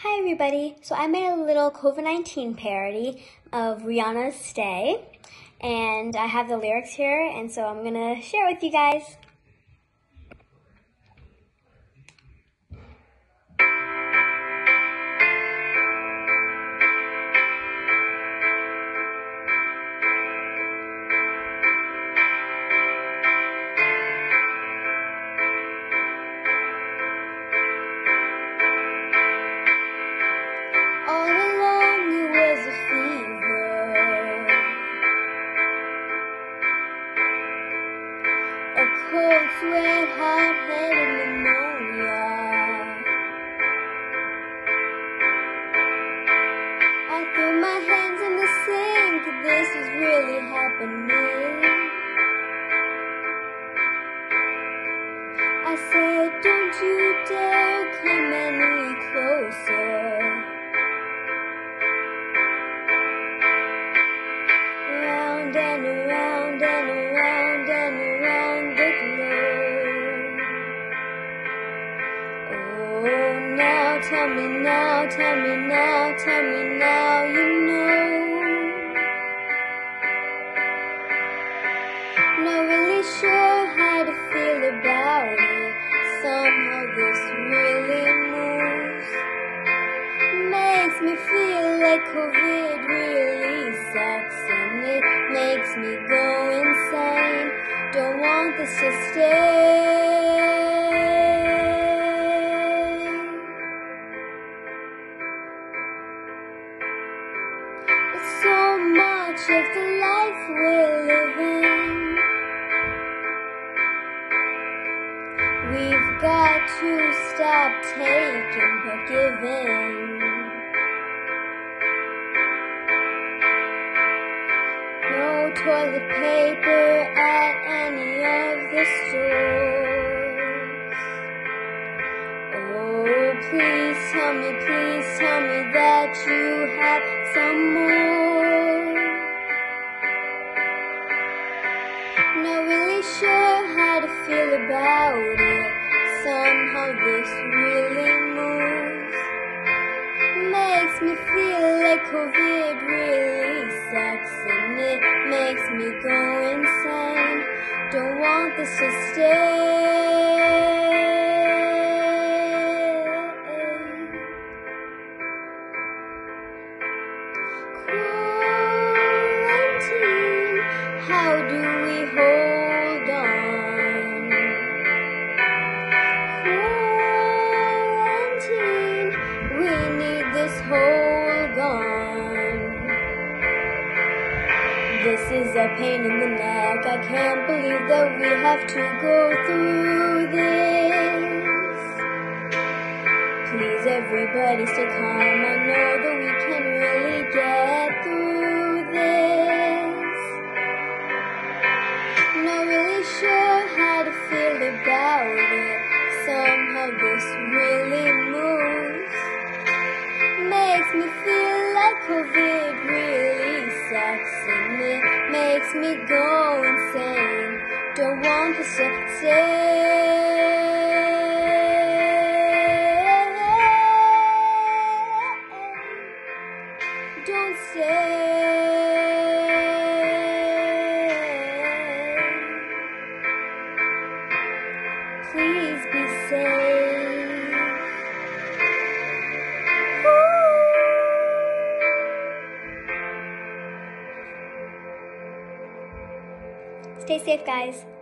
Hi everybody, so I made a little COVID-19 parody of Rihanna's Stay, and I have the lyrics here, and so I'm gonna share it with you guys. All along it was a fever, a cold sweat, hot-headed pneumonia. I threw my hands in the sink, this is really happening. I said, don't you dare come any closer. Round and around and around and around the globe. Oh, now tell me now, tell me now, tell me now you know. Not really sure how to feel about it. Somehow this really moves. Makes me feel like COVID really sucks, and it makes me go insane. Don't want this to stay. It's so much of the life we're living. We've got to stop taking but giving. No toilet paper at any of the stores. Oh, please tell me that you have some more. Not really sure how to feel about it. Somehow this really moves. Makes me feel like COVID really sucks, and it makes me go insane. Don't want this to stay. Quarantine, how do we hold on? Quarantine, we need this whole gone. This is a pain in the neck. I can't believe that we have to go through this. Please everybody stay calm. I know that we can really get through this. Not really sure how to feel about it. Somehow this really moves. Makes me feel like COVID really sucks, and it makes me go insane. Don't want this to stay. Don't stay. Please be safe. Stay safe, guys.